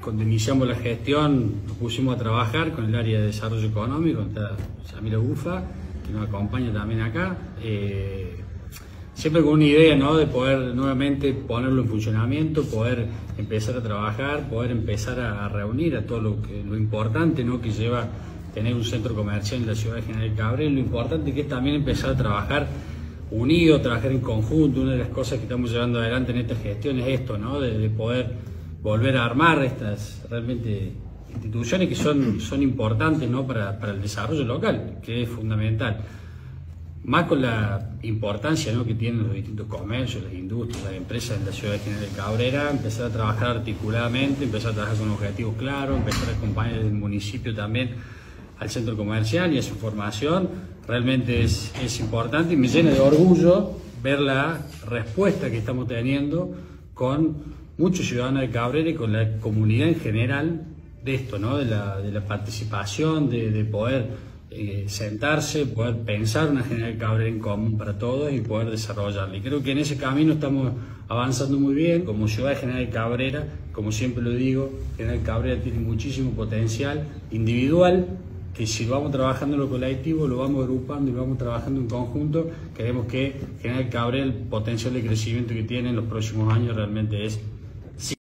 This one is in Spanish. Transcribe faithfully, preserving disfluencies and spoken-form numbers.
cuando iniciamos la gestión nos pusimos a trabajar con el área de desarrollo económico, está Samira Bufa, que nos acompaña también acá, eh, siempre con una idea, ¿no?, de poder nuevamente ponerlo en funcionamiento, poder empezar a trabajar, poder empezar a, a reunir a todo lo, que, lo importante, ¿no?, que lleva tener un centro comercial en la ciudad de General Cabrera, lo importante que es también empezar a trabajar unido, trabajar en conjunto. Una de las cosas que estamos llevando adelante en esta gestión es esto, ¿no?, de, de poder volver a armar estas realmente instituciones que son, son importantes, ¿no?, para, para el desarrollo local, que es fundamental. Más con la importancia, ¿no?, que tienen los distintos comercios, las industrias, las empresas en la ciudad de General Cabrera, empezar a trabajar articuladamente, empezar a trabajar con objetivos claros, empezar a acompañar desde el municipio también al centro comercial y a su formación, realmente es, es importante y me llena de orgullo ver la respuesta que estamos teniendo con muchos ciudadanos de Cabrera y con la comunidad en general de esto, ¿no?, de la, de la participación, de, de poder eh, sentarse, poder pensar una General Cabrera en común para todos y poder desarrollarla. Y creo que en ese camino estamos avanzando muy bien. Como ciudad de General Cabrera, como siempre lo digo, General Cabrera tiene muchísimo potencial individual, que si lo vamos trabajando en lo colectivo, lo vamos agrupando y lo vamos trabajando en conjunto, queremos que General Cabrera, el potencial de crecimiento que tiene en los próximos años realmente es